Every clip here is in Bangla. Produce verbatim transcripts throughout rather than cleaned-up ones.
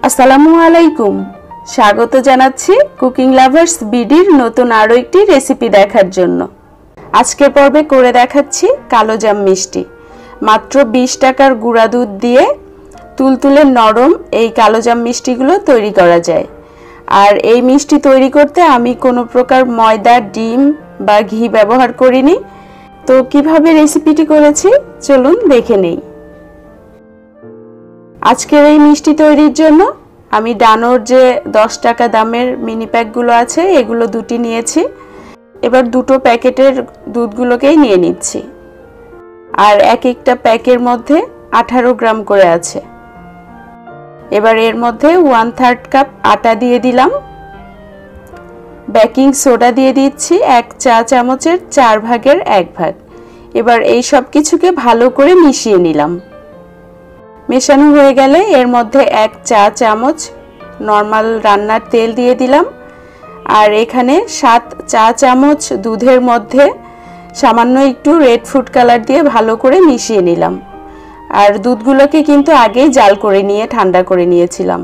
আসসালামু আলাইকুম, স্বাগত জানাচ্ছি কুকিং লাভার্স বিডির নতুন আরো একটি রেসিপি দেখার জন্য। আজকের পর্বে করে দেখাচ্ছি কালোজাম মিষ্টি। মাত্র বিশ টাকার গুঁড়া দুধ দিয়ে তুলতুলে নরম এই কালোজাম মিষ্টিগুলো তৈরি করা যায়। আর এই মিষ্টি তৈরি করতে আমি কোনো প্রকার ময়দা, ডিম বা ঘি ব্যবহার করিনি। তো কিভাবে রেসিপিটি করেছি চলুন দেখে নেই। আজকের এই মিষ্টি তৈরির জন্য আমি ডানোর যে দশ টাকা দামের মিনি প্যাকগুলো আছে এগুলো দুটি নিয়েছি। এবার দুটো প্যাকেটের দুধগুলোকেই নিয়ে নিচ্ছি। আর এক একটা প্যাকের মধ্যে আঠারো গ্রাম করে আছে। এবার এর মধ্যে ওয়ান থার্ড কাপ আটা দিয়ে দিলাম। বেকিং সোডা দিয়ে দিচ্ছি এক চা চামচের চার ভাগের এক ভাগ। এবার এই সব কিছুকে ভালো করে মিশিয়ে নিলাম। মেশানো হয়ে গেলে এর মধ্যে এক চা চামচ নর্মাল রান্নার তেল দিয়ে দিলাম। আর এখানে সাত চা চামচ দুধের মধ্যে সামান্য একটু রেড ফুড কালার দিয়ে ভালো করে মিশিয়ে নিলাম। আর দুধগুলোকে কিন্তু আগেই জাল করে নিয়ে ঠান্ডা করে নিয়েছিলাম।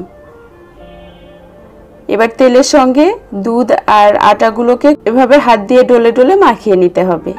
এবার তেলের সঙ্গে দুধ আর আটাগুলোকে এভাবে হাত দিয়ে ডলে ডলে মাখিয়ে নিতে হবে।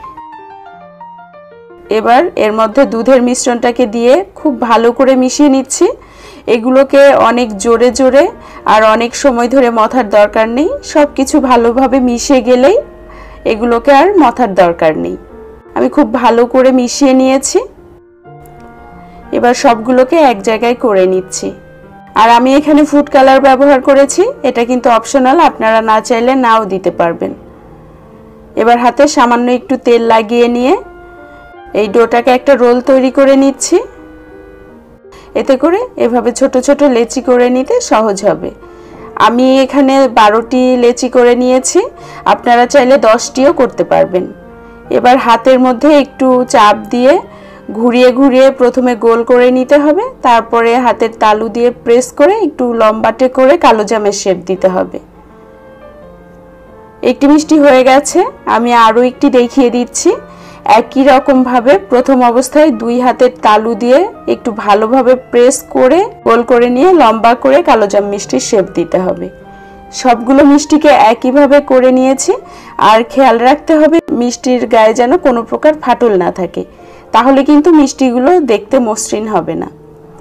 এবার এর মধ্যে দুধের মিশ্রণটাকে দিয়ে খুব ভালো করে মিশিয়ে নিচ্ছি। এগুলোকে অনেক জোরে জোরে আর অনেক সময় ধরে মথার দরকার নেই। সব কিছু ভালোভাবে মিশে গেলেই এগুলোকে আর মথার দরকার নেই। আমি খুব ভালো করে মিশিয়ে নিয়েছি। এবার সবগুলোকে এক জায়গায় করে নিচ্ছি। আর আমি এখানে ফুড কালার ব্যবহার করেছি, এটা কিন্তু অপশনাল, আপনারা না চাইলে নাও দিতে পারবেন। এবার হাতে সামান্য একটু তেল লাগিয়ে নিয়ে এই ডোটাকে একটা রোল তৈরি করে নিচ্ছি। এতে করে এভাবে ছোট ছোট লেচি করে নিতে সহজ হবে। আমি এখানে বারোটি লেচি করে নিয়েছি, আপনারা চাইলে দশটিও করতে পারবেন। এবার হাতের মধ্যে একটু চাপ দিয়ে ঘুরিয়ে ঘুরিয়ে প্রথমে গোল করে নিতে হবে। তারপরে হাতের তালু দিয়ে প্রেস করে একটু লম্বাটে করে কালোজামের শেপ দিতে হবে। একটি মিষ্টি হয়ে গেছে, আমি আরও একটি দেখিয়ে দিচ্ছি। একই রকম ভাবে প্রথম অবস্থায় দুই হাতের তালু দিয়ে একটু ভালোভাবে প্রেস করে গোল করে নিয়ে লম্বা করে কালোজাম মিষ্টির শেপ দিতে হবে। সবগুলো মিষ্টিকে একইভাবে করে নিয়েছি। আর খেয়াল রাখতে হবে মিষ্টির গায়ে যেন কোনো প্রকার ফাটল না থাকে, তাহলে কিন্তু মিষ্টিগুলো দেখতে মসৃণ হবে না।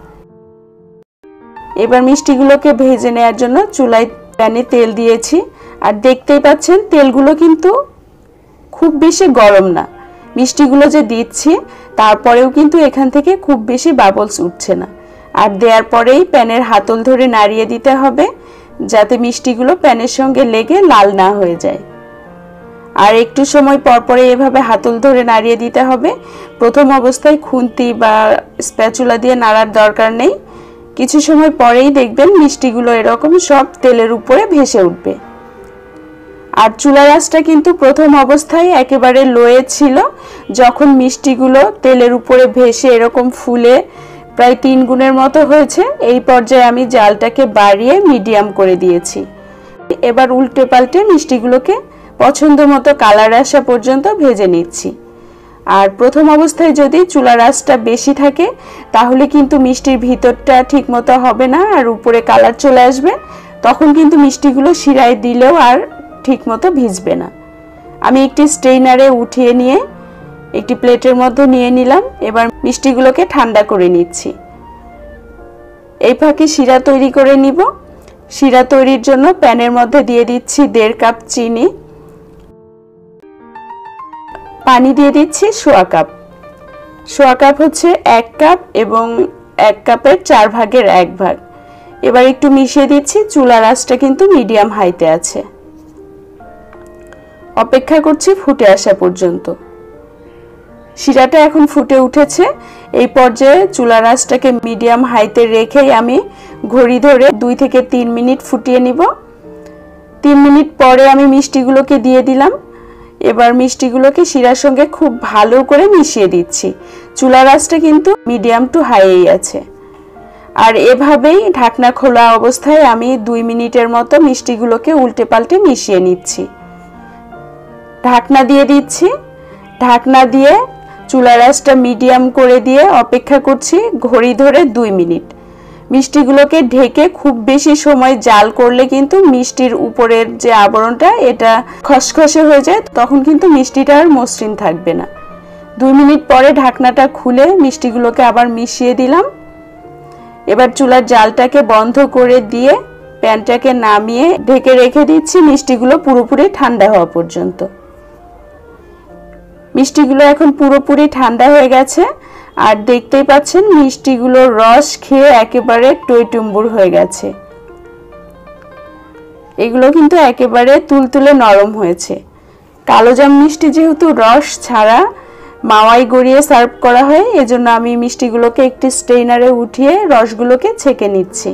এবার মিষ্টিগুলোকে ভেজে নেওয়ার জন্য চুলায় প্যানে তেল দিয়েছি। আর দেখতেই পাচ্ছেন তেলগুলো কিন্তু খুব বেশি গরম না। মিষ্টিগুলো যে দিচ্ছি তারপরেও কিন্তু এখান থেকে খুব বেশি বাবলস উঠছে না। আর দেওয়ার পরেই প্যানের হাতল ধরে নাড়িয়ে দিতে হবে যাতে মিষ্টিগুলো প্যানের সঙ্গে লেগে লাল না হয়ে যায়। আর একটু সময় পর পরে এভাবে হাতল ধরে নাড়িয়ে দিতে হবে। প্রথম অবস্থায় খুন্তি বা স্প্যাচুলা দিয়ে নাড়ার দরকার নেই। কিছু সময় পরেই দেখবেন মিষ্টিগুলো এরকম সব তেলের উপরে ভেসে উঠবে। আর চুলার আঁচটা কিন্তু প্রথম অবস্থায় একেবারে লোয়ে ছিল। যখন মিষ্টিগুলো তেলের উপরে ভেসে এরকম ফুলে প্রায় তিন গুণের মতো হয়েছে, এই পর্যায়ে আমি জালটাকে বাড়িয়ে মিডিয়াম করে দিয়েছি। এবার উল্টে পাল্টে মিষ্টিগুলোকে পছন্দ মতো কালার আসা পর্যন্ত ভেজে নিচ্ছি। আর প্রথম অবস্থায় যদি চুলার আঁচটা বেশি থাকে তাহলে কিন্তু মিষ্টির ভিতরটা ঠিক মতো হবে না আর উপরে কালার চলে আসবে। তখন কিন্তু মিষ্টিগুলো শিরায় দিলেও আর ঠিক মতো ভিজবে না। আমি একটি স্ট্রেইনারে উঠিয়ে নিয়ে একটি প্লেটের মধ্যে নিয়ে নিলাম। এবার মিষ্টিগুলোকে ঠান্ডা করে নিচ্ছি। এই ফাঁকে শিরা তৈরি করে নিব। শিরা তৈরির জন্য প্যানের মধ্যে দিয়ে দিচ্ছি দেড় কাপ চিনি, পানি দিয়ে দিচ্ছি সোয়া কাপ। সোয়া কাপ হচ্ছে এক কাপ এবং এক কাপের চার ভাগের এক ভাগ। এবার একটু মিশিয়ে দিচ্ছি। চুলার আঁচটা কিন্তু মিডিয়াম হাইতে আছে। অপেক্ষা করছি ফুটে আসা পর্যন্ত। শিরাটা এখন ফুটে উঠেছে। এই পর্যায়ে চুলার আঁচটাকে মিডিয়াম হাইতে রেখেই আমি ঘড়ি ধরে দুই থেকে তিন মিনিট ফুটিয়ে নিব। তিন মিনিট পরে আমি মিষ্টিগুলোকে দিয়ে দিলাম। এবার মিষ্টিগুলোকে শিরার সঙ্গে খুব ভালো করে মিশিয়ে দিচ্ছি। চুলার আঁচটা কিন্তু মিডিয়াম টু হাইই আছে। আর এভাবেই ঢাকনা খোলা অবস্থায় আমি দুই মিনিটের মতো মিষ্টিগুলোকে উল্টে পাল্টে মিশিয়ে নিচ্ছি। ঢাকনা দিয়ে দিচ্ছি। ঢাকনা দিয়ে চুলার আঁচটা মিডিয়াম করে দিয়ে অপেক্ষা করছি ঘড়ি ধরে দুই মিনিট। মিষ্টিগুলোকে ঢেকে খুব বেশি সময় জাল করলে কিন্তু মিষ্টির উপরের যে আবরণটা এটা খসখসে হয়ে যায়, তখন কিন্তু মিষ্টিটা আর মসৃণ থাকবে না। দুই মিনিট পরে ঢাকনাটা খুলে মিষ্টিগুলোকে আবার মিশিয়ে দিলাম। এবার চুলার জালটাকে বন্ধ করে দিয়ে প্যানটাকে নামিয়ে ঢেকে রেখে দিচ্ছি মিষ্টিগুলো পুরোপুরি ঠান্ডা হওয়া পর্যন্ত। মিষ্টিগুলো এখন পুরোপুরি ঠান্ডা হয়ে গেছে, আর দেখতেই পাচ্ছেন মিষ্টিগুলোর রস খেয়ে একেবারে টইটুম্বুর হয়ে গেছে। এগুলো কিন্তু একেবারে তুলতুলে নরম হয়েছে। কালোজাম মিষ্টি যেহেতু রস ছাড়া মাওয়াই গড়িয়ে সার্ভ করা হয়, এজন্য আমি মিষ্টিগুলোকে একটি স্ট্রেইনারে উঠিয়ে রসগুলোকে ছেঁকে নিচ্ছি।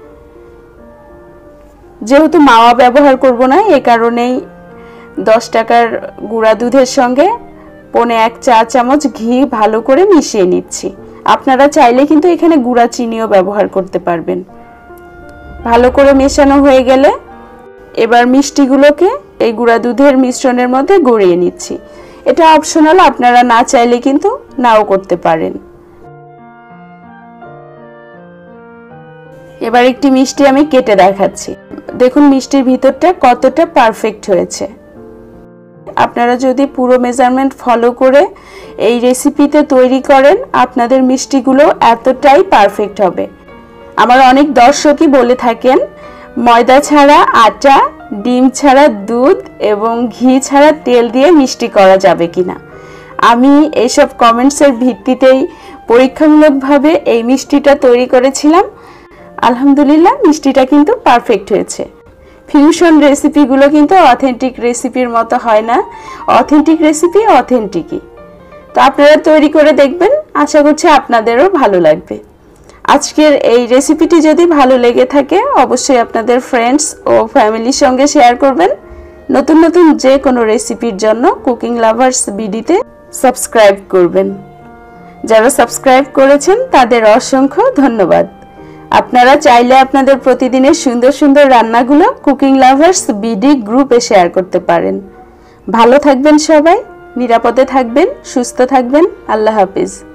যেহেতু মাওয়া ব্যবহার করব না, এ কারণেই দশ টাকার গুঁড়া দুধের সঙ্গে পৌনে এক চা চামচ ঘি ভালো করে মিশিয়ে নিচ্ছি। আপনারা চাইলে কিন্তু এখানে গুঁড়া চিনিও ব্যবহার করতে পারবেন। ভালো করে মেশানো হয়ে গেলে এবার মিষ্টিগুলোকে এই গুঁড়া দুধের মিশ্রণের মধ্যে গড়িয়ে নিচ্ছি। এটা অপশনাল, আপনারা না চাইলে কিন্তু নাও করতে পারেন। এবার একটি মিষ্টি আমি কেটে দেখাচ্ছি। দেখুন মিষ্টির ভিতরটা কতটা পারফেক্ট হয়েছে। আপনারা যদি পুরো মেজারমেন্ট ফলো করে এই রেসিপিতে তৈরি করেন, আপনাদের মিষ্টিগুলো এতটাই পারফেক্ট হবে। আমার অনেক দর্শকই বলে থাকেন ময়দা ছাড়া আটা, ডিম ছাড়া দুধ এবং ঘি ছাড়া তেল দিয়ে মিষ্টি করা যাবে কিনা। আমি এইসব কমেন্টসের ভিত্তিতেই পরীক্ষামূলকভাবে এই মিষ্টিটা তৈরি করেছিলাম। আলহামদুলিল্লাহ মিষ্টিটা কিন্তু পারফেক্ট হয়েছে। ফিউশন রেসিপিগুলো কিন্তু অথেন্টিক রেসিপির মতো হয় না। অথেন্টিক রেসিপি অথেন্টিকই। তো আপনারা তৈরি করে দেখবেন, আশা করছি আপনাদেরও ভালো লাগবে। আজকের এই রেসিপিটি যদি ভালো লেগে থাকে অবশ্যই আপনাদের ফ্রেন্ডস ও ফ্যামিলির সঙ্গে শেয়ার করবেন। নতুন নতুন যে কোনো রেসিপির জন্য কুকিং লাভার্স বিডিতে সাবস্ক্রাইব করবেন। যারা সাবস্ক্রাইব করেছেন তাদের অসংখ্য ধন্যবাদ। আপনারা চাইলে আপনাদের প্রতিদিনের সুন্দর সুন্দর রান্নাগুলো কুকিং লাভার্স বিডি গ্রুপে শেয়ার করতে পারেন। ভালো থাকবেন সবাই, নিরাপদে থাকবেন, সুস্থ থাকবেন। আল্লাহ হাফিজ।